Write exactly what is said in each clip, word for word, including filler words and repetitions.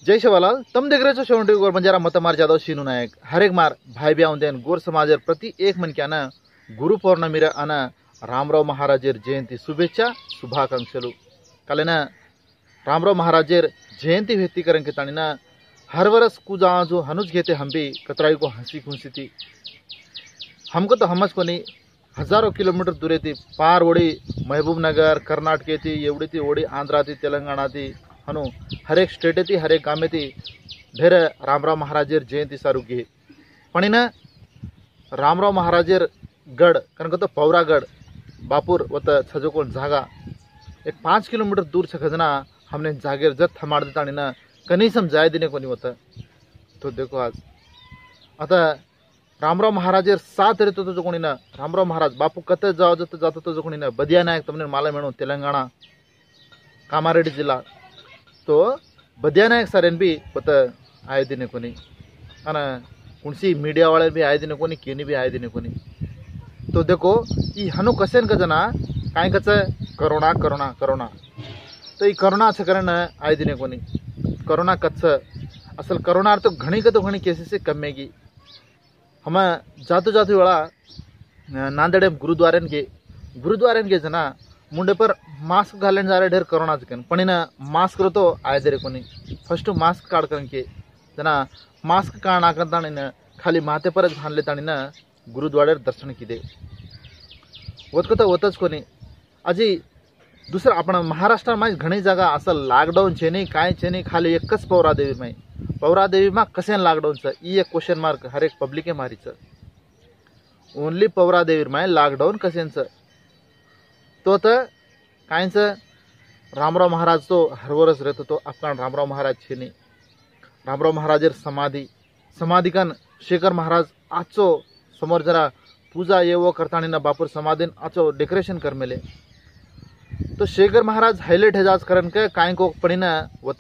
जय शिवालाल तम देख रहे हो शेवंटी गोर बंजारा मतमार जादव शीनू नायक हरेक मार भाई ब्याह देन गोर समाजर प्रति एक मन क्या गुरु पौर्णमीर अन रामराव महाराजेर जयंती शुभेच्छा शुभाकांक्षलु कालेन रामराव महाराजेर जयंती भेत्ती करन के ताणीन हर वर्ष कुजा जो हनुज घेते हम भी कतराई को हंसी खुशी थी हमको तो हमच कोनी हजारों किलोमीटर दूरे थी पार ओडी महबूब नगर कर्नाटक थी एवढी ती ओडी आंध्रा थी तेलंगाणा थी हनु हर एक स्टेट थी हर एक गामे थी ढेर रामराव महाराजेर जयंती सारू गे पण रामराव महाराजेर गड कारण तो पौरागड बापूर वत छजोकोन जागा एक पाँच किलोमीटर दूर से खजना हमने जागेर जत थमाड़ देता ना कहीं सम जाय देने को नहीं होता। तो देखो आज आता रामराव महाराजेर साथ रहते तो जो कोणी ना रामराव महाराज बापू कत जाओ जत जातो तो जो कोणी ना बदिया नायक तमने माला मेणो तेलंगाणा कामारेड्डी जिल्हा तो बदिया नायक सारेन भी पत आय दिने कोणी अन कुणसी मीडिया वाले भी आय दिने कोणी केनी भी आय दिने कोणी। तो देखो ई हनु कसेन कजना काय कच करोना करोना करोना तो ई करोना से करन आय दिने कोणी करोना कच्छ असल करोना तो घणी का तो घणी केसेस से कमेगी हम जातो जातो वेळा नांदेड गुरुद्वारेन गे गुरुद्वारेन गे जना मुंडे पर मास्क घालन जा रहे ढेर करोना चिकन पण इन मास्क रो तो आय दे रे कोणी फर्स्ट मास्क काढ करन के जना मास्क काढ नाकन इन खाली माथे पर घान लेतानी ना गुरुद्वारेर दर्शन किदे वत तो वतच कोणी अजी दुसरा आपण महाराष्ट्र में घणी जागा असल लॉकडाउन छे नहीं काय छे नहीं खाली एकच पौरादेवी में पौरादेवी में कसेन लॉकडाउन छ ई एक क्वेश्चन मार्क हर एक पब्लिक मारी छ ओनली पौरादेवी में लॉकडाउन कसेन छ तो त काय छ रामराव महाराज तो हर वर्ष रहतो तो आपकान रामराव महाराज छे नहीं रामराव महाराजेर समाधि समाधिकन शेखर महाराज आचो समोर जरा पूजा ये वो करतानी ना बापूर समाधीन आचो डेकोरेशन कर मेले तो शेखर महाराज हाईलाइट हेजाज करन के काय को पड़ी ना वत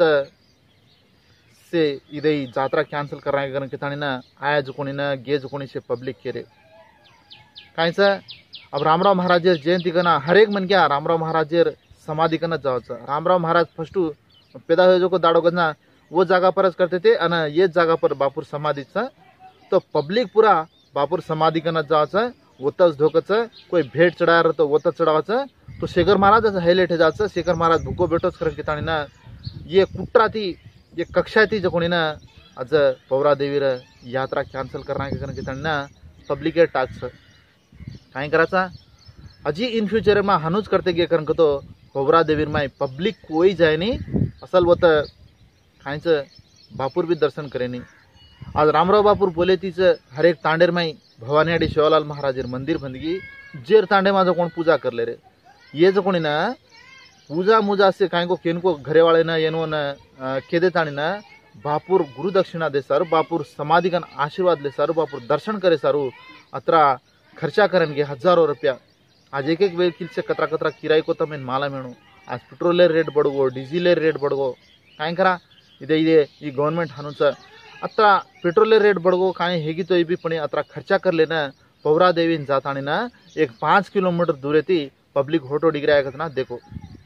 से इधे जात्रा कैंसिल कर रहे करन के तानी ना आया जो कोनी ना गे जो कोनी से पब्लिक के रे काय सा अब रामराव महाराजेर जयंती कना हर एक मन क्या रामराव महाराजेर समाधि कना जावच रामराव महाराज फर्स्ट पैदा हो जो को दाड़ो गना वो जगह पर करते थे अन ये जगह पर बापूर समाधि छ तो पब्लिक पूरा बापूर समाधि कना जावच वतच धोकच कोई भेट चढ़ा रहा तो वत चढ़ावच तो शेखर महाराज हाईलाइट है जाच शेखर महाराज भूको बेटोच करन कितानी ना ये कुट्रा थी ये कक्षा थी जो कोणी ना आज पौरादेवीर यात्रा कैंसिल करना के करन कितानी ना पब्लिक टाक्स काय कराचा अजी इन फ्यूचर में हनुज करते गे करन तो पौरादेवीर में पब्लिक कोई जाए नहीं असल वत कायच बापूर भी दर्शन करे नहीं आज रामराव बापूर बोले तीच हर एक तांडेर में भवानी शिवलाल महाराजेर मंदिर बंदगी जेर तांडे माझो कोण पूजा कर ले रे ये जो कोणी ना पूजा मुजा से काय को केन को घरे वाले ना येनो ना केदे ताणी ना बापूर गुरु दक्षिणा दे सारू बापूर समाधि का आशीर्वाद ले सारू बापूर दर्शन करे सारू अत्रा खर्चा करन गे हजारों रुपया आज एक एक वेहिकल से कतरा कतरा किराई को तमें माला मेणु आज पेट्रोल रेट बढ़गो डीजिल रेट बढ़गो काय करा इदे इदे ई गवर्नमेंट हनुच अत्रा पेट्रोल रेट बढ़गो काय हेगी तो भी पण अत्रा खर्चा कर लेना पौरादेवी जातानी ना एक पाँच किलोमीटर दूरे थी पब्लिक होटो डिग्रा ना देखो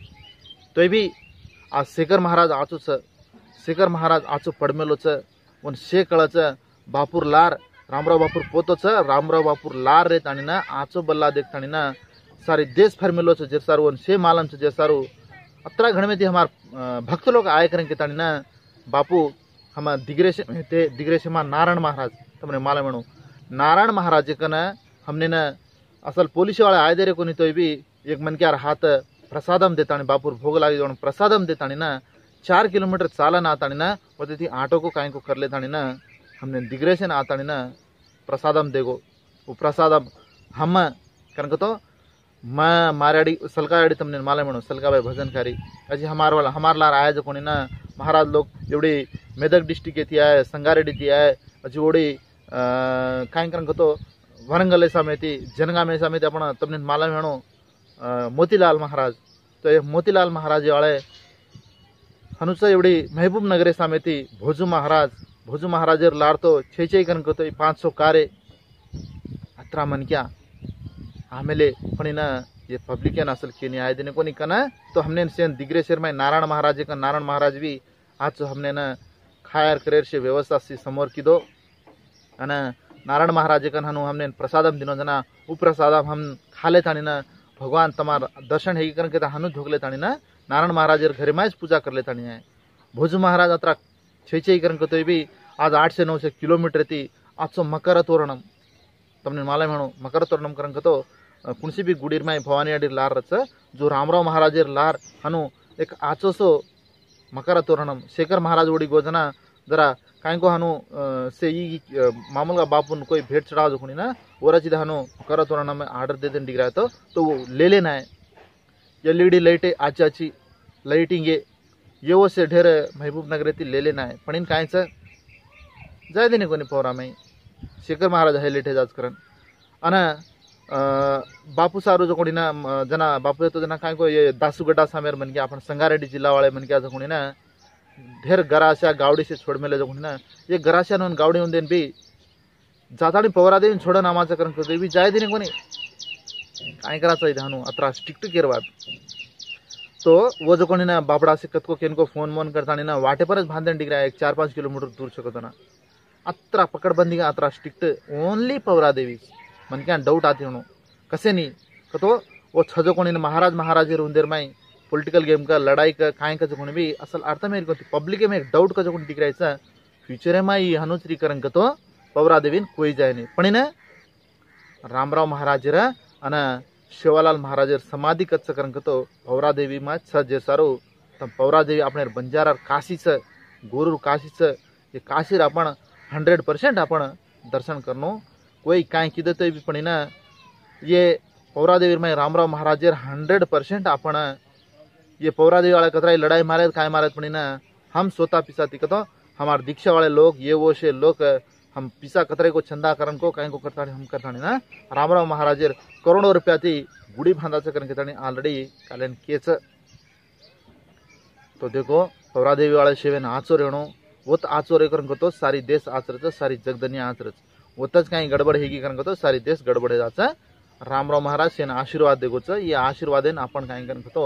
तो भी आज शेखर महाराज आचो छ शेखर महाराज आचो पड़मेलो छ उन शे कळच बापूर लार रामराव बापूर पोतो छ रामराव बापूर लार रे तानी ना आचो बल्ला देख तानी ना सारे देश भर मेलो छ जे सारू उन शे मालम छ जे सारू अत्रा घण में थी हमार भक्त लोग आए करें के तानी ना बापू हम दिग्रेश में थे दिग्रेश में नारायण महाराज तमने मालूम मेणो नारायण महाराज कन हमने न असल पुलिस वाले आए दे रे कोनी तो भी एक मन के हाथ प्रसादम देतानी बापूर भोग लागी जोन प्रसादम देतानी ना चार किलोमीटर चालन आतानी ना वते थी आटो को काय को कर लेतानी ना हमने दिग्रेशन आतानी ना प्रसादम देगो वो प्रसादम हम कन तो मैं माराड़ी सलकाड़ी तमने माले मणो सलकाबाई भजनकारी अजी हमार वाला हमार लार आया जो कोनी ना महाराज लोग एवढी मेदक डिस्ट्रिक्ट थी आए संगारेड्डी थी आए अजी ओडी काय कन तो वरंगल समिति जनगाम समिति अपन तमने माला मेणो मोतीलाल महाराज तो ये मोतीलाल महाराज वाले हनुसा एवढी महबूब नगरे समिति भोजू महाराज भोजू महाराजेर लार तो छे छे कन तो पाँच सौ कारे अत्रा मन क्या आमेले पण ना ये पब्लिक असल के आय देने को नहीं कना तो हमने सेन दिग्रेश्वर में नारायण महाराज का नारायण महाराज भी आज हमने ना खायर करेर से व्यवस्था सी समोर किदो अन नारायण महाराज कन हनु हमने प्रसादम दिनो जना उ प्रसादम हम खाले तानी ना भगवान तमार दर्शन हेगी करन के हनु ढोकले तानी ना नारायण महाराजर घरे में पूजा कर ले तानी है। भोज महाराज अत्र छे छे करन तो भी आज आठ से नौ से किलोमीटर थी आजो मकर तोरणम तमने मालूम म्हणो मकर तोरणम करन तो कुणसी भी गुडीर में भवानी अडीर लार रच जो रामराव महाराजर लार हनु एक आचोसो मकर तोरणम शेखर महाराज ओडी गोजना जरा काय को हनु से ई मामूल का बापुन कोई भेंट चढ़ाव जो ना ओराची हनु मकर तोरणम में आर्डर दे देन डिग्रा तो तो वो ले लेना है। एलईडी लाइटे आची आची लाइटिंग ये वो से ढेर महबूब नगर ले लेना है पण इन कायच जाय देने कोनी पोरा में शेखर महाराज हायलाइट है जाज करन अन बापू सारू जो कोणी ना जना बापू तो जना काय को ये दासूगड्डा सामेर मन के आपण संगारेड्डी जिल्हा वाले मन के जो कोणी ना ढेर गराशा गावडी से छोड़ मेले जो कोणी ना ये गराशा नोन गावडी उन दिन भी जातानी पवरा देन छोड़ नामाचा करन को भी जाय देने कोणी काय करायचं इथे हनु अत्रा स्ट्रिक्ट केरवाद तो वो जो कोणी ना बापडा से कतको केन को फोन मोन करतानी ना वाटे परच भांदन डिग्रा एक चार पांच किलोमीटर दूर शकतो ना अत्रा पकड़बंदी का अत्रा स्ट्रिक्ट ओनली पवरा देवी मन क्या डाउट आती हूँ कसे नहीं कतो वो छजो कोणी महाराज महाराज रुंदेर में पॉलिटिकल गेम का लड़ाई का काय का जो कोणी भी असल अर्थ में पब्लिक में एक डाउट का जो कोणी दिख रहा है फ्यूचर में ये हनुचरी करन कतो पवरा देवी कोई जाए नहीं पण रामराव महाराजर अन शिवालाल महाराजर समाधि कच्च करन कतो पवरा देवी में छ जे सारो तम पवरा देवी अपने बंजारा काशी से गुरु काशी से ये काशी आपण हंड्रेड परसेंट आपण दर्शन करनो कोई काय किद तो भी पण ना ये पवरा देवी में रामराव महाराजर हंड्रेड परसेंट आपण ये पवरा देवी वाले कतरा लड़ाई मारे काय मारे पण ना हम सोता पिसा तिकतो हमार दीक्षा वाले लोग ये वो से लोग हम पिसा कतरे को चंदा करन को काय को करता हम करता ना रामराव महाराजर करोड़ों रुपया थी गुड़ी बांधाचं करन के ऑलरेडी कालन केच तो देखो पवरा देवी वाले सेवेन आचोर येणो वत आचोर करन तो सारी देश आचरच सारी जगदनिया आचरच वतच काही गडबड हेगी करन तो सारी देश गडबड जाचा रामराव महाराज सेन आशीर्वाद देगोच ये आशीर्वादेन आपण काय करन तो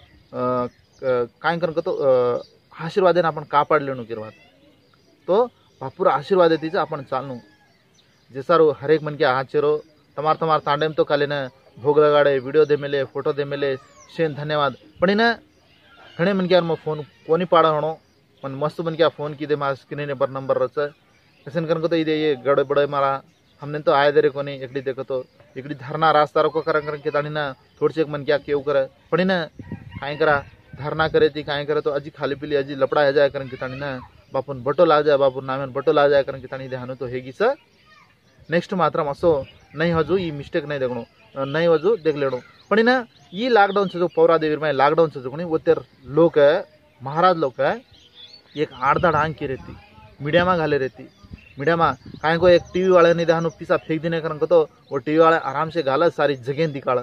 काय करन तो आशीर्वादेन आपण कापाडलेणू किरवात तो बापूर आशीर्वाद तीच आपण चालनू जे सारो हरेक मन के आचेरो तमार तमार तांडेम तो काले न भोग लगाड़े वीडियो दे मेले फोटो दे मेले शेन धन्यवाद पण न घणे मन के यार फोन कोनी पाड़ा हणो मन मस्त मन के फोन की दे मा स्क्रीन ने पर नंबर रच ऐसे करन को तो इदे ये गड़े बड़े मारा हमने तो आए दे रे कोनी एकड़ी देखो तो एकड़ी धरना रास्ता रोको करन करन के तानी ना थोड़से मन क्या केव करे पण न काय करा धरना करे ती काय करे तो अजी खाली पीली अजी लपड़ा है जाए करन के तानी ना बापून बटो ला जाए बापून नामेन बटो ला जाए करन के तानी देहानो तो हेगी स नेक्स्ट मात्र असो नहीं हजू ई मिस्टेक नहीं देखणो नहीं हजू देख लेणो पण ना ई लॉकडाउन से जो पवरा देवी में लॉकडाउन से जो कोनी वो तेर लोग महाराज लोग एक आठ दाड़ आंग की रहती मीडिया में घाले रहती मीडिया में काय को एक टीवी वाले ने देहानो पिसा फेंक देने करन को तो वो टीवी वाले आराम से गाला सारी जगह दिखाड़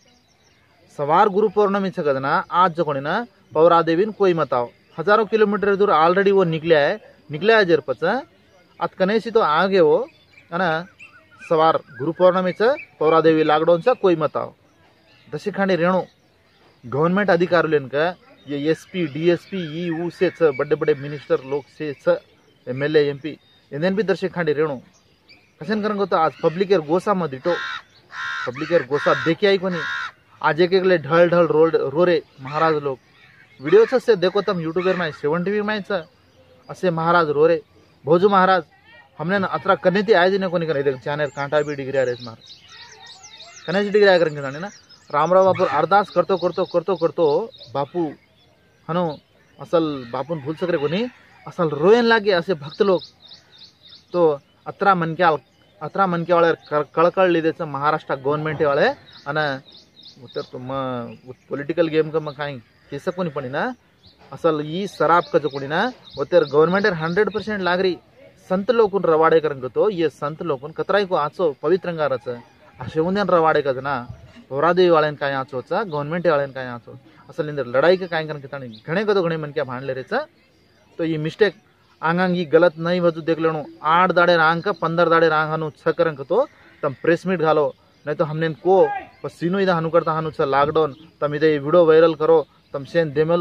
सवार गुरु पौर्णमी से ना आज जो कोनी ना पवरा देवी कोई मताओ हजारों किलोमीटर दूर ऑलरेडी वो निकला है निकला है जरपच अत कनेसी तो आगे वो है ना सवार गुरु पौर्णमी से पवरा देवी लॉकडाउन से कोई मताओ दशी खांडी रेणु गवर्नमेंट अधिकारी का ये एसपी डीएसपी ई ऊ से बड़े बड़े मिनिस्टर लोग से एम एल एम पी इन्हें भी दर्शक खांडी रेणु कशन करन को तो आज पब्लिक एर गोसा मत दिटो पब्लिक एर गोसा देखे आई कोनी आज एक एक ले ढल ढल रो रो रे महाराज लोग वीडियो से देखो तम यूट्यूबर में सेवन टीवी में असे महाराज रो रे भोजू महाराज हमने ना अतरा करने थी आए दिन को नहीं कर चाने कांटा भी डिग्री रेस मार कने डिग्री आया करेंगे ना रामराव बापू अरदास करतो करतो करतो करतो बापू हनो असल बापून भूल सकरे को नहीं असल रोयन लागे असे भक्त लोग तो अतरा मन के अतरा मन के वाले कड़कड़ लीधे महाराष्ट्र गवर्नमेंट वाले अना उत्तर तो पॉलिटिकल गेम का मकाई केस कोनी पड़ी ना असल ई शराब का जो कोनी ना उतर गवर्नमेंट हंड्रेड परसेंट लागरी संत लोगों रवाड़े करन तो ये संत लोगों कतराई को आचो पवित्रंगा रच आ शिवंदन रवाड़े का ना पौरादेवी वाले काय आचो गवर्नमेंट वाले काय आचो असल इंदर लड़ाई के काय करन के घणे को तो घणे मन क्या भांडले रे तो ये मिस्टेक आंगांग ये गलत नहीं वजू देख लेनो आठ दाड़े रांग का पंद्रह दाड़े रांग हनु छ करन तो तम प्रेस मीट घालो नहीं तो हमने को सीनो इदा हनु करता हनु छ लॉकडाउन तम इदे वीडियो वायरल करो तम सेन देमेलो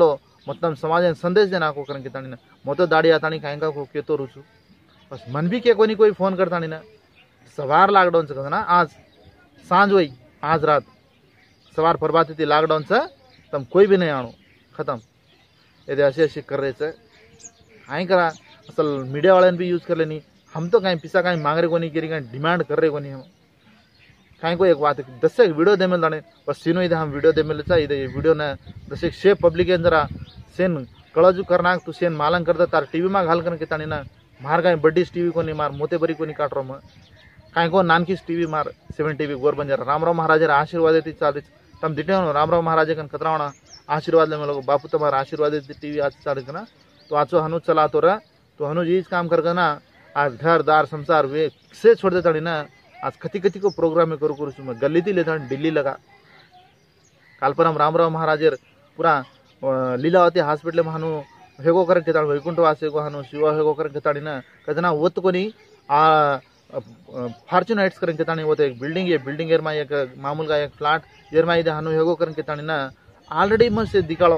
मतलब समाज संदेश देना को करन के तानी ना मोतो दाड़ी आतानी कांगा को के तो रुचु बस मन भी के कोनी कोई फोन करता नहीं ना सवार लॉकडाउन से ना आज सांझ हुई आज रात सवार परबाती थी लॉकडाउन से तम कोई भी नहीं आणो खत्म ये असे असे कर रहे थे आई करा असल मीडिया वाले भी यूज कर लेनी हम तो कहीं पिसा कहीं मांग रहे को नहीं करी कहीं डिमांड कर रहे को नहीं हम कहीं को एक बात दस एक वीडियो दे मिल बस सीनो इधर हम वीडियो दे मिल इधर वीडियो न दस एक शेप पब्लिक जरा सेन कळजू करना तू सेन मालंग करता तार टीवी में घाल कर तानी ना मार कहीं बड्डीस टीवी को नहीं मार मोते बरी को नहीं काट रहा कहीं को नानकीस टीवी मार सेवन टीवी गोर बंजार रामराव महाराज आशीर्वाद चालते तम दिटे रामराव महाराज कन कतरा आशीर्वाद ले लोग बापू तुम्हारा आशीर्वाद टीवी आज चालते ना तो आज हनु चला तो रहा तो हनु जी काम कर ना आज घर दार संसार वे से छोड़ देता ना आज कति कति को प्रोग्राम में करू करू गली थी लेता दिल्ली लगा काल पर हम रामराव महाराज पूरा लीलावती हास्पिटल में हनु हेगो कर घेता वैकुंठवास हेगो हनु शिव हेगो कर घेता ना कदना ओत को आ फॉर्च्यून हाइट्स कर घेता वो एक बिल्डिंग है बिल्डिंग एर में एक मामूल का एक फ्लैट एर में हनु हेगो कर घेता ना ऑलरेडी मत से दिखाड़ो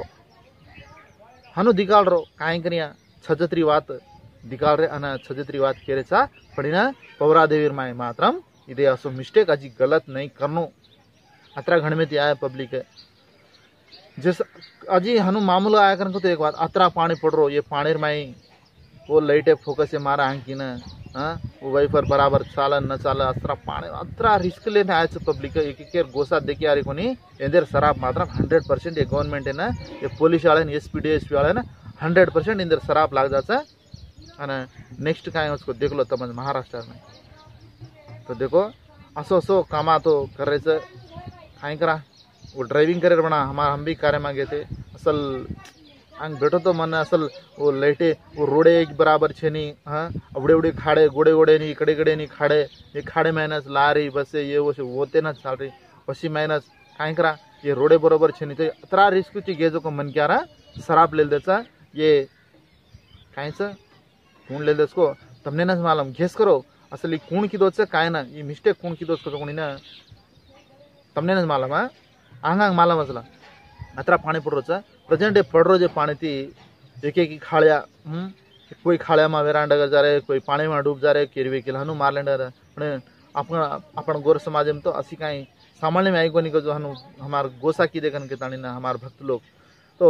हनु दिखाड़ रो काई करिया छजत्री बात दिखाड़ रे अना छजत्री बात केरेचा पड़िना पौरादेवीर माय मात्रम इदे असो मिस्टेक अजी गलत नहीं करनो अत्रा घण में आया पब्लिक है जिस अजी हनु मामूल आया कर तो एक बात अत्रा पानी पड़ रो ये पानी माई वो लाइट फोकस से मारा आंकी ना हाँ वो वाइफर बराबर चाला न चाला अत्रा पानी अत्रा रिस्क लेने आया पब्लिक एक एक गोसा देखी आ रही कोनी एंदर शराब मात्र हंड्रेड परसेंट ये गवर्नमेंट है ना ये पुलिस वाले S P D S P वाले ना हंड्रेड परसेंट इंदर शराब लाग जाता है नेक्स्ट का उसको देख लो तब महाराष्ट्र में तो देखो असो असो कामा तो कर रहे काय करा वो ड्राइविंग करे बना हमारा हम भी कार्य मांगे थे असल अंग बैठो तो मन असल वो लाइटे वो रोडे एक बराबर छे नहीं हाँ अवड़े उड़े खाड़े गोड़े गोड़े नहीं कड़े कड़े नहीं खाड़े ये खाड़े मेहनत ला रही बस ये वो होते ना चाल रही वसी मेहनत काय करा ये रोडे बरोबर छे नहीं तो अतरा रिस्क ची गेजो को मन क्या रहा शराब ले देता ये काय सा कौन ले देसको तमने ना मालूम घेस करो असली कौन की दोस्त काय ना ये मिस्टेक कौन की दोस्त को कोणी ना तमने ना मालूम हाँ आंग आंग मालूम असला अतरा पानी पड़ रहा प्रेजेंट पड़ रो जो पानी थी एक एक खाड़िया हम्म कोई खाड़िया में वेरांडा जा रहे कोई पानी में डूब जा रहे केरवी के हनु मार लेंडर अपन अपन गोर समाज में तो असी कहीं सामान्य में आई को नहीं जो हनु हमार गोसा की देखन के तानी ना हमार भक्त लोग तो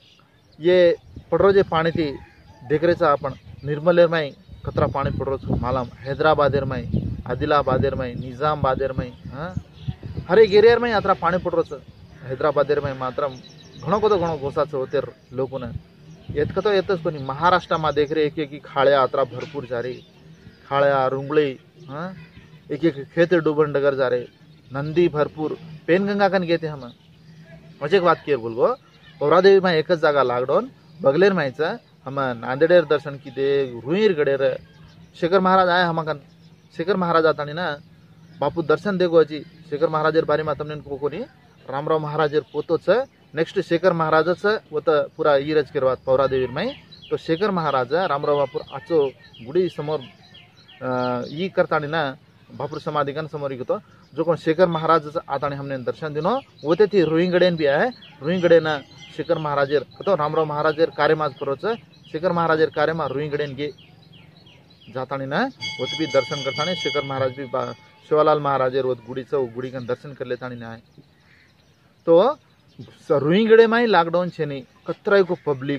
ये पड़ रो जो पानी थी देख रहे अपन निर्मलेर में कतरा पानी पड़ रो मालूम हैदराबादेर में आदिलाबादेर में निजामाबादेर में हाँ हर एक एरिया में अतरा पानी पड़ रो हैदराबादेर में मात्र घणो को तो घणो गोसा होते लोगों ने येत तो येतच कोणी महाराष्ट्र में देख रहे एक एक खाड़िया अतरा भरपूर जा रही खाड़िया रुंगड़ी हाँ एक एक खेत डूबन डगर जा रहे नंदी भरपूर पेनगंगा कन गए थे हम मजे एक बात किए बोलगो पौरादेवी में एक जागा लॉकडाउन बगलेर मायचा हम नांदेडेर दर्शन की दे रुईर गडेर शेखर महाराज आए हम कन शेखर महाराज आता ना बापू दर्शन देखो अजी शेखर महाराजर बारे में तमने को कोनी रामराव महाराजर पोतोच नेक्स्ट शेखर महाराजच व पुरा इरज केरवात पौरादेवीर में तो शेखर महाराज रामराव बापूर आचो गुडी समोर ई करतानी ना बापूर समाधिकन समोर इगतो जो कोण शेखर महाराज आतानी हमने दर्शन दिनो वो ते थी रुईंगडेन भी आहे रुईंगडेन शेखर महाराजर कतो रामराव महाराजर कार्य माज करोच शेखर महाराजर कार्य में रुईंगडेन गे जातानी ना वो भी दर्शन करतानी शेखर महाराज भी शिवालाल महाराजर वो गुडीचं गुडी कन दर्शन कर लेतानी ना तो रुईंगडे में लॉकडाउन छे नहीं कतराय को पब्लिक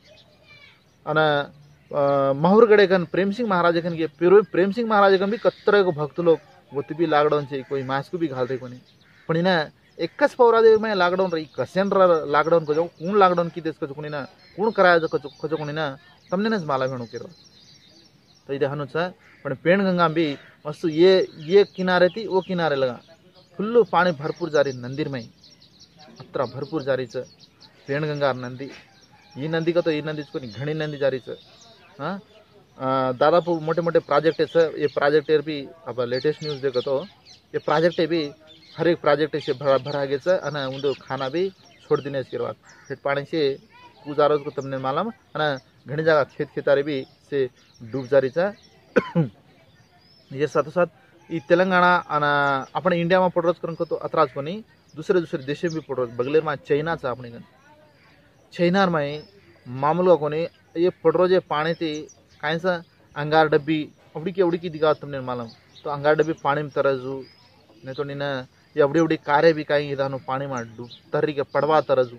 अना महुरगड़े कन प्रेम सिंह महाराज कन के प्रेम सिंह महाराज कन भी कतराय को भक्त लोग वो भी लॉकडाउन छे कोई मास्क भी घालते कोनी पण ना एकच पौरादेवी में लॉकडाउन रही कसेन लॉकडाउन को कौन लॉकडाउन की देश को कोनी ना कौन कराया जो कचो कोनी ना तमने नच माला भेणु केरो तो इधर हनुच पण पेणगंगा भी मस्त ये ये किनारे थी वो किनारे लगा फुल्लू पानी भरपूर जा रही मंदिर में अत्र भरपूर जा रही है पेणगंगा नंदी ये नंदी का तो ये नंदी को घनी नंदी जा रही है हाँ दादापू मोटे मोटे प्रोजेक्ट है ये प्रोजेक्ट भी अब लेटेस्ट न्यूज़ देखो तो ये प्रोजेक्ट भी हर एक प्रोजेक्ट से भरा भरा गया है उनको खाना भी छोड़ देने इसके बाद फिर पानी से गुजारो को तुमने मालूम है घनी जगह खेत खेतारे भी से डूब जा रही है ये साथ साथ ये तेलंगाना अपने इंडिया में पड़ रहा तो अतराज को नहीं दूसरे दूसरे देश में भी पड़ रहा बगलेर में चाइना चा अपने छैनार में मामूल कोनी ये पड़रो जे पानी थी काहे सा अंगार डब्बी अवड़ी की अवड़ी की दिखा तुमने मालूम तो अंगार डब्बी पानी में तरजू नहीं तो नीना ये अवड़ी अवड़ी कारे भी कहीं इधर पानी में डूब तर्री के पड़वा तरजू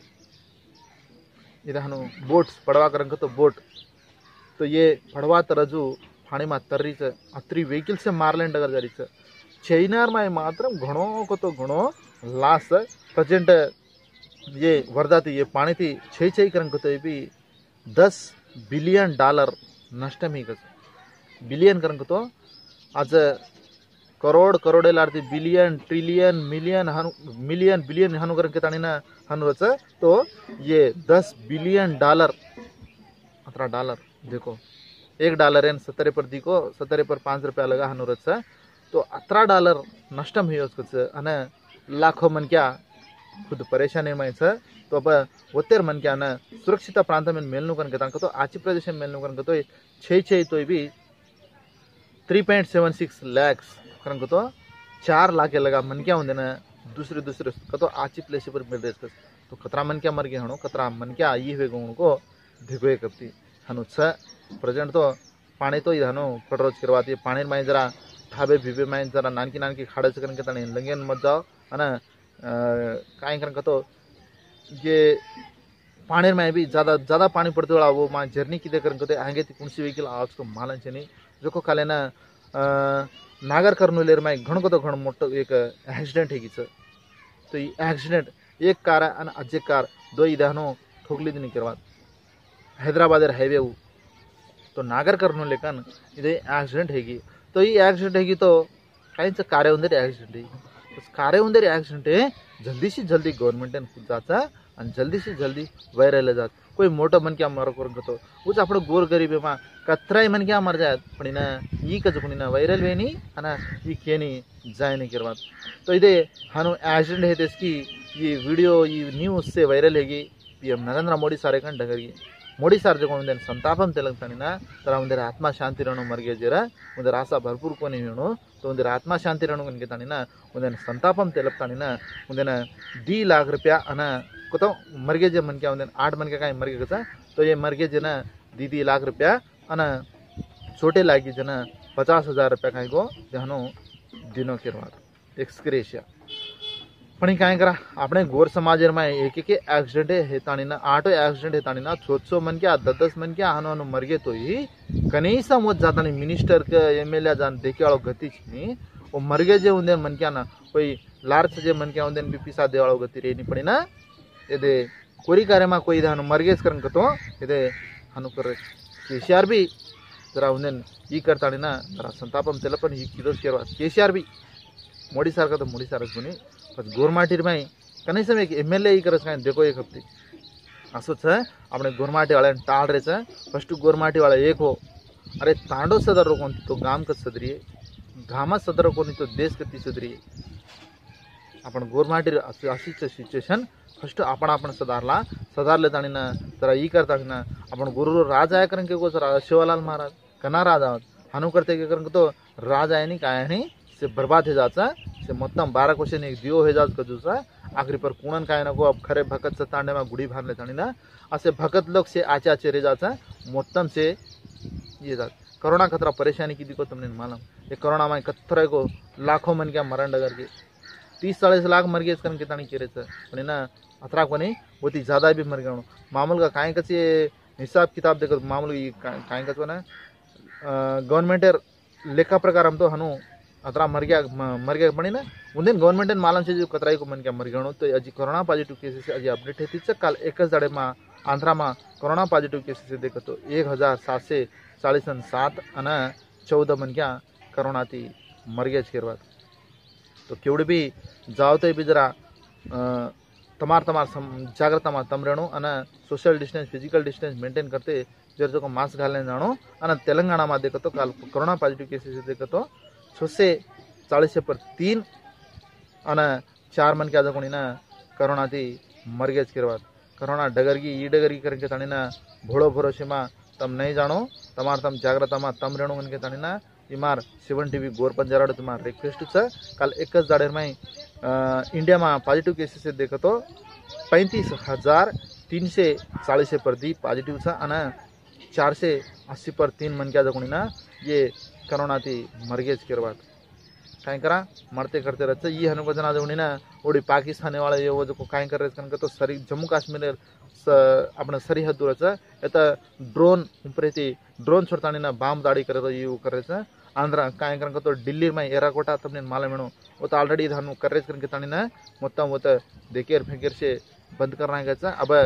इधर बोट्स पड़वा करेंगे तो बोट तो ये पड़वा तरजू पानी में तर्री से अत्री व्हीकल से मारलैंड अगर जरी से चैनार में मात्र घणो को तो घणो लास प्रेजेंट ये वर्धा थी ये पानी थी छः छः करेंगे तो ये भी दस बिलियन डॉलर नष्ट मी कस बिलियन करेंगे तो आज करोड़ करोड़े लारती बिलियन ट्रिलियन मिलियन हनु मिलियन बिलियन हनु करेंगे तानी ना हनु रच तो ये दस बिलियन डॉलर अतरा डॉलर देखो एक डॉलर एन सत्तरे पर दिको सत्तरे पर पाँच रुपया लगा हनु रच तो अतरा डॉलर नष्टम ही उसको अने लाखों मन क्या खुद परेशानी में तो अब वत्तेर मन क्या ना सुरक्षित प्रांत में मेलनु कन के तो आची प्रदेश में मेलनु कन तो छः छः तो भी three point seven six lakhs कन तो चार लाख लगा मन क्या होंगे ना दूसरे दूसरे तो आची प्लेस पर मिल रहे तो कतरा मन क्या मर गए हणो कतरा मन क्या ये हुए गो को देखो कपती हनु छ प्रेजेंट तो पानी तो इधनो पड़रोज करवाती पानी में जरा ठाबे भीबे में जरा नानकी नानकी खाड़े से करके तने लंगेन मत जाओ है ना काई करके तो ये पानी में भी ज़्यादा ज़्यादा पानी पड़ते वाला वो माँ जर्नी की देखकर करते आगे थी कौन सी व्हीकल आज को मालन चनी जो को काले ना नागर कर्नूलेर में घण को तो घण मोटो एक एक्सीडेंट है किस तो ये एक्सीडेंट एक कार है अजय कार दो इधनो ठोकली दिन करवा हैदराबाद हाईवे वो तो नागर कर्नूल लेकिन इधर एक्सीडेंट हैगी तो ये एक्सीडेंट हैगी तो कहीं से कारे उधर एक्सीडेंट है उस कारे उधर एक्सीडेंट है जल्दी से जल्दी गवर्नमेंट ने खुद जाता और जल्दी से जल्दी वायरल जात कोई मोटा मन क्या मर कर तो उस आप गोर गरीब में कतरा मन क्या मर जाए पड़ी ना ये कचुनी ना वायरल वे नहीं है ना ये के नहीं जाए नहीं करवा तो इधे हनु एक्सीडेंट है इसकी ये वीडियो ये न्यूज़ से वायरल हैगी पीएम नरेंद्र मोदी सारे कन डगरी मोदी सार जो उन्हें संतापम तेलंगानी ना तर उन्हें आत्मा शांति रहनो मर गया जरा उन्हें आशा भरपूर को नहीं होनो तो उन्हें आत्मा शांति रहनो उनके तानी ना उन्हें संतापम तेलपतानी ना उन्हें दी लाख रुपया अना को तो मर गए मन क्या उन्हें आठ मन के कहीं मर गया तो ये मर गए जना दी दी लाख रुपया अना छोटे लागी जना पचास हजार रुपया कहीं को जहनो दिनों के बाद एक्सक्रेशिया पण काय करा अपने गोर समाज में एक एक एक्सीडेंट हेतानी ना आटो एक्सीडेंट हेतानी ना छोटसो मन क्या दस दस मन क्या हनो हनो मर गए तो ही कनीस मोत जाता नहीं मिनिस्टर के एम एल ए जान देखे वालों गति नहीं वो मर गए जो उन्हें मन क्या ना कोई लार्ज जे मन क्या उन्हें भी पिसा दे वालों गति रेनी पड़ी ना ये कोरी कार्य में कोई हनु मर गए करन तो ये हनु कर केसीआर भी जरा उन्हें ये करता ना जरा संतापम तेलपन ही किलो शेरवा केसीआर भी मोदी सरकार तो मोदी सरकार कोनी बस गोरमाटी में कनीस एक एम एल ए करस काय देखो एक हफ्ते असोच अपने गोरमाटी वाले टाल रहे फर्स्ट गोरमाटी वाला एक हो अरे तांडो सदर रो कोनी तो गाम का सदरिये गामा सदर कोनी तो देश कती सुधरिये आपण गोरमाटी अशी सिच्युएशन फर्स्ट आपण आपण सदारला सदारले ताणी ना जरा ई करता ना आपण गुरु राज आया करेंगे को जरा शिवलाल महाराज कना राजा हनु करते के करेंगे तो राजा है नहीं काय नहीं से बर्बाद हो जाता से मोत्तम बारह क्वेश्चन एक दियो हो जात कजूसा आखिरी पर कुणन काय नको अब खरे भगत से तांडे में गुड़ी भार ले ताणी ना असे भगत लोग से आचे आचे रह जाता मोत्तम से ये जात कोरोना खतरा परेशानी की दिको तुमने मालूम ये कोरोना में कतरे को लाखों मन क्या मरण डगर के तीस चालीस लाख मर गए करके ताणी केरे से ना अतरा को नहीं वो ती ज़्यादा भी मर गए मामूल का काय कचे हिसाब किताब देखो मामूल काय कचो ना गवर्नमेंट लेखा प्रकार हम तो हनु अतरा मर गया मर गया पड़ी ना उन्हें गवर्नमेंट मालूम से जो कतराई को मन क्या मर गए तो अजी कोरोना पॉजिटिव केसेस अजी अपडेट है तीस काल एक दाड़े में आंध्रा में कोरोना पॉजिटिव केसेस देखो तो एक हज़ार सात से चालीस सात अना चौदह मन क्या कोरोना थी मर गया के बाद तो केवड़े भी जाओ तो भी जरा तमार तमार जागृता में तम रहणु अना social distance physical distance maintain करते जर जो को मास्क घालने जानो अना तेलंगाना में देखो तो काल कोरोना पॉजिटिव केसेस देखो तो छः से चालीस पर तीन अना चार मन क्या कोनी ना कोरोना थी मर गए के बाद कोरोना डगरगी ई डगरगी करके तानी ना भोड़ो भरोसे में तम नहीं जानो तमार तम जागृता में तम रहणु उनके तानी ना इमार सेवन टीवी गोर पंजाराड़ तुम्हार रिक्वेस्ट है कल एक दाड़े में इंडिया में पॉजिटिव केसेस देखो तो पैंतीस हजार तीनशे चाळीस पर दी पॉझिटिव्हचा आणि चारशे अस्सी पर तीन मनक्या जगुणी ना ये करोना ती मरगेज किरवात काय करा मरते करते रहते ये हनु जना जगुणी ना ओडी पाकिस्तानी वाला ये वो जो काय कर रहे तो सरी जम्मू काश्मीर आपण सरहद दूरचं आता ड्रोन उपरेती ड्रोन छोडतानी ना बाम दाडी करत ये करायचं आंध्र काय करन तो दिल्ली में एराकोटा तमने माले मेणो वो तो ऑलरेडी धानु कर रहे करके तानी ना मोत्तम वो तो देकेर फेकेर से बंद करना है गया अब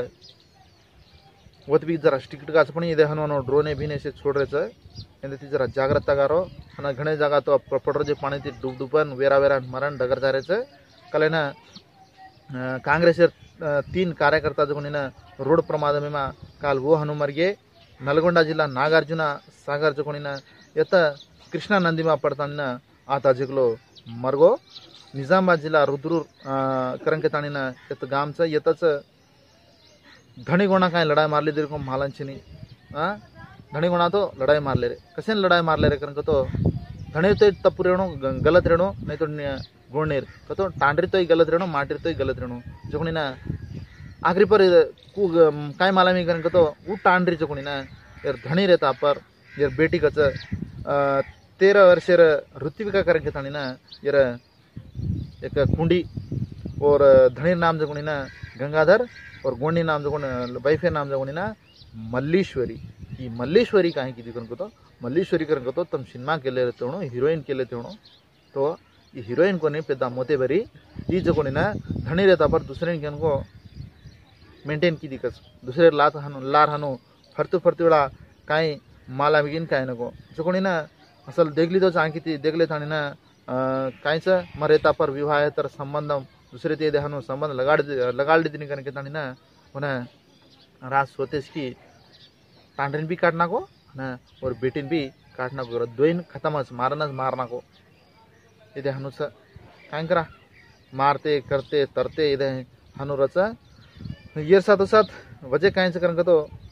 वो भी जरा स्ट्रिक्ट का पण इधे हनु ड्रोन भी से छोड़ रहे हैं ती जरा जागृत गारो आणि घणे जागा तो पडरो जे पाणी ती डूब डुबन वेरा वेरा मरण डगर जा रहे कले ना कांग्रेस तीन कार्यकर्ता जो ना रोड प्रमाद में काल वो हनुमर्गे नलगोंडा जिला नागार्जुन सागर जो ना यत कृष्णा नंदी में पड़ता आता जिगलो मरगो निजामाबाद जिला रुद्रूर करंके ताणी ना यत गाम च यतच धणीगोणा काय लड़ाई मारली दिल को मालंचिनी हाँ धणीगोणा तो लड़ाई मार ले रे कसे लड़ाई मार ले रे करंके तो धणी तो तप्पु रेणो गलत रेणो नहीं तो गोणेर तो टांडरी तो ही गलत रेणो माटिर तो ही गलत रेणो जोकनी ना आखिरी पर कु काय माला मी करंके तो वो टांडरी जोकनी ना यार धणी रहता पर यार बेटी कच तेरह वर्षेर ऋत्विका करंके ताणी ना यार एक कुंडी और धणी नाम जोकनी ना गंगाधर और गोंडी नाम जो बैफे नाम जो ना मल्लीश्वरी ಈ ಮಲ್ಲೇಶ್ವರಿ ಕಾಯಿ ಕಿದಿ ಕನ್ಕೋ ಮಲ್ಲೇಶ್ವರಿ ಕನ್ಕೋ ತಮ್ಮ ಸಿನಿಮಾ ಕೆಲೆ ಇರ್ತೇವಣೋ ಹೀರೋಯಿನ್ ಕೆಲೆ ತೇವಣೋ तो ಈ ಹೀರೋಯಿನ್ कोनी पेदा मोते बरी ई जो कोनी ना धणी रहता पर दूसरे कनको मेंटेन की दिकस दूसरे लात हनु लार हनु फरतु फरतु वेळा काय माला बिगिन काय नको जो कोनी ना असल देखली तो चांकी ती देखले थानी ना कायच मरेता पर विवाह तर संबंध दुसरे ते देहनु संबंध लगाड लगाड दिनी कनके तानी ना होना रास होतेस की टांडरीन भी काटना को ना और बेटीन भी काटना को दोइन खत्मच मारनच मारना को इधे हनुस काय करा मारते करते तरते इधे हनुरच ये साथ साथ वजह काय से करन तो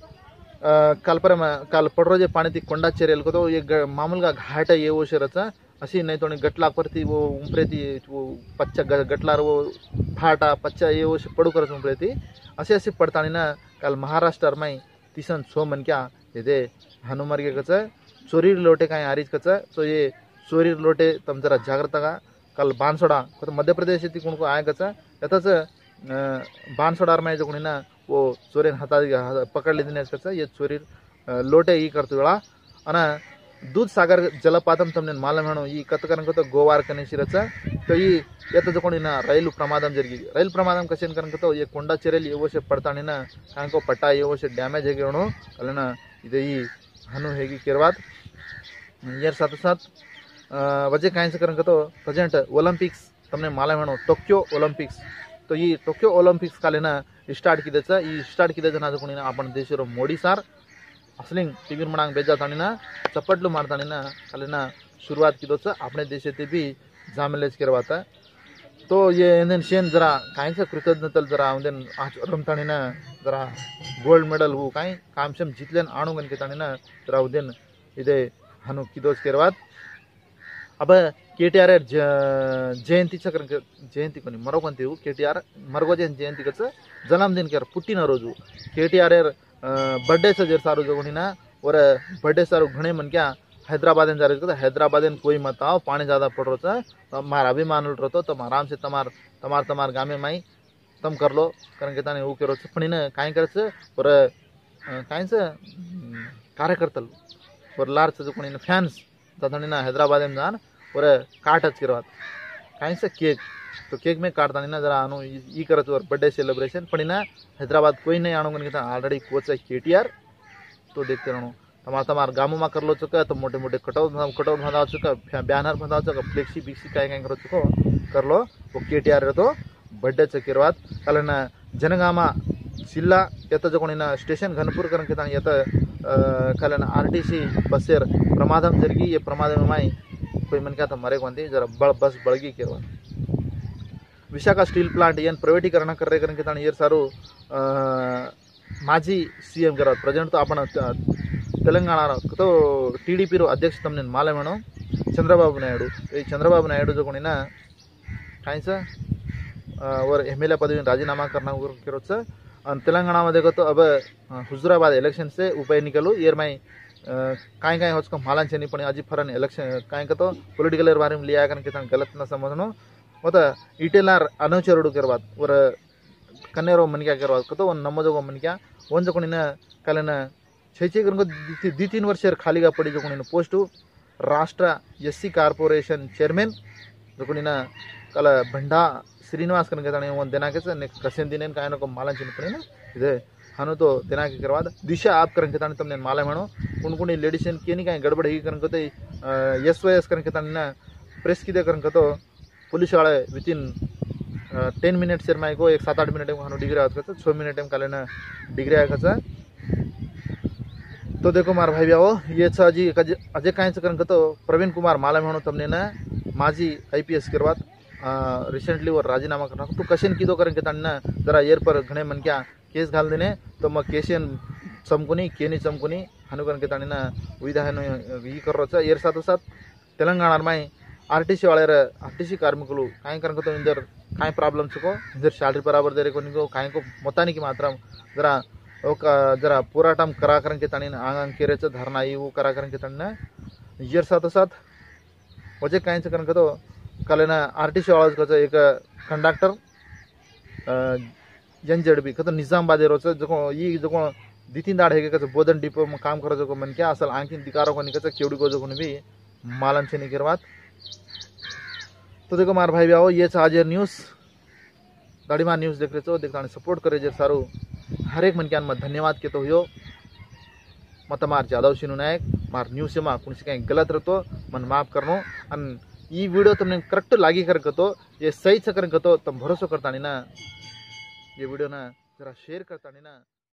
काल पर काल पडरो जे पाणी ती कोंडा चेरेल को तो ये मामूल का घाट ये वो शरच अशी नहीं तो गटला परती वो उमप्रेती वो पच्चा गटलार वो फाटा पच्चा ये वो पडू करत उमप्रेती असे असे पडतानी ना काल महाराष्ट्र में तीसन सो मन क्या इधे हनुमर्गे कच चोरी लोटे काय आरीज कच सो ये चोरी लोटे तम जरा जागृता का कल बांसोड़ा तो मध्य प्रदेश ती कोण को आय कच यतच बांसोडार में जो कोणी ना वो चोरीन हाता पकडले दिने कच ये चोरी लोटे ई करतो वेळा अन दूध सागर जलपातम तमने मालूम हेणो ई कत करन को तो गोवार कनेशिरच तो ई यत जो कोणी ना रैलु प्रमादम जरगी रैल प्रमादम कशेन करन को तो ये कोंडा चेरेल ये वो से पडतानी ना कांको पट्टा ये वो से डैमेज हेगे हेणो कलना इदे ई हनु हेगी केरवात यार साथ साथ वजह काय से करन को तो प्रेजेंट ओलंपिक्स तमने मालूम हेणो टोक्यो ओलंपिक्स तो ई टोक्यो ओलंपिक्स काले ना स्टार्ट किदेच ई स्टार्ट किदेच ना जो कोणी ना आपण देशरो मोडी सार असलिंग टिगिर मणांग बेजातानी ना चपटलू मारतानी ना खाली ना शुरुआत किदोच अपने देश ते भी जामेलेज करवाता तो ये इंदन शेन जरा काय से कृतज्ञतल जरा इंदन आज रमतानी ना जरा गोल्ड मेडल हु काय कामशम जितलेन आणू गन के तानी ना जरा उदन इदे हनु किदोच करवात अब केटीआर जयंती चक्र जयंती कोनी मरो कोणते केटीआर मरगोजन जयंती कच जन्मदिन कर पुट्टिन रोजु केटीआर बर्थडे से जर सारू जो ना और बर्थडे सारू घणे मन क्या हैदराबाद जा रहे हैदराबाद कोई मत आओ पानी ज़्यादा पड़ रहा था मार अभिमान उठ रहा तो तुम आराम से तमार तमार तमार गामे माई तम कर लो कारण के ताने वो करो पण काय करायचं और काय कार्यकर्ता और लार्ज जो कोणी फॅन्स जातानी ना हैदराबाद में जान और काटच करवात काय केक तो केक में काटतानी ना जरा अनु ई करत और बर्थडे सेलिब्रेशन पण ना हैदराबाद कोई नहीं आणून घेता ऑलरेडी कोच है केटीआर तो देखते रहनो तमार तमार गामो में कर लो चुका तो मोटे मोटे कटआउट कटआउट बंधा चुका बैनर बंधा चुका फ्लेक्सी बिक्सी काय काय करो चुको कर लो वो केटीआर तो बर्थडे च किरवात कलना जनगामा जिल्ला यत जो कोणी ना स्टेशन घनपूर करन के यत कलना आरटीसी बसेर प्रमादम जरगी ये प्रमादम माई कोई मन क्या तो मरे कोंती जरा बड़ बस बळगी किरवा विशाखा स्टील प्लांट येन प्राइवेटीकरण कर रहे करन के तानी येर सारू माजी सीएम करत प्रेजेंट तो आपण तेलंगाणा तो टीडीपी रो अध्यक्ष तमने मालूम हेणो चंद्रबाबू नायडू ये चंद्रबाबू नायडू जो कोणी ना कायच और एमएलए पदवी राजीनामा करना करोच आणि तेलंगाणामध्ये कतो अब हुजुराबाद इलेक्शन से उपाय निकलो येर माई काय काय होच को मालांचे नहीं पण अजी फरन इलेक्शन काय कतो पॉलिटिकल बारे में लिया करके तन गलत न समझनो होता इटेलार अनौचरुಡು करवात वर कन्नेरो मन क्या करवात कतो वन नमजो मन क्या वन जो कोणी न कालन छेचे करको दी तीन वर्ष खालीगा पड़ी जो कोणी पोस्ट राष्ट्र एससी कार्पोरेशन चेयरमैन जो कोणी न कल भंडा श्रीनिवास करके ताने वन दिनाके से नेक्स्ट कसेन दिनेन काय नको मालांचे पड़ी ना इदे हानो तो दिनाके करवाद दिशा आप करके ताने तमने माला म्हणो कोण कोणी लेडीज के नहीं काय गड़बड़ ही करके तो एस वाय एस करके ताने ना प्रेस किदे करके तो पुलिस वाले विद इन टेन मिनट्स माई को एक सात आठ मिनट में डिग्री आवत का छः मिनट में काले ना डिग्री आया तो देखो मार भाई ब्याओ ये अजी अजय काय करन तो प्रवीण कुमार माला म्हणो तमने ना माजी आईपीएस करवात रिसेंटली वर राजीनामा करना तो कशन किदो करन के ताना जरा येर पर घणे मन क्या केस घाल देने तो म केशन चमकुनी केनी चमकुनी हनु करन के ताना विधान ई कर रोचा येर साथ साथ तेलंगाना में आरटीसी वाले आरटीसी कार्मिकुलु काय करन तो इंदर काय प्रॉब्लम को इधर सैलरी बराबर दे को निको काय को मोतानी की मात्रा जरा ఒక जरा పోరాటం कराकरन के तानी आंग केरेचं धरना ये वो कराकरन के तानी येर साथ साथ वजे काय करन तो कल ना आरटीसी वाला का एक कंडक्टर एनजेडबी का निजामाबाद रोच जो ये जो दितीन दाड़ है का बोधन डिपो में काम करो जो मन क्या असल आंखिन दिकारो को निकल केवड़ी को जो भी मालम से निकरवात तो देखो मार भाई आओ ये आज न्यूज़ गाड़ीमा न्यूज़ देख रहे तो देखता सपोर्ट करे जे सारू हर एक मन क्या मत धन्यवाद के तो हो मत मार जादव शिनू नायक मार न्यूज़ से माँ कुछ कहीं गलत रहतो मन माफ करनो अन ये वीडियो तुमने करेक्ट लागी कर तो ये सही से कर तो तुम भरोसा करता नहीं ना ये वीडियो ना जरा शेयर करता नहीं ना।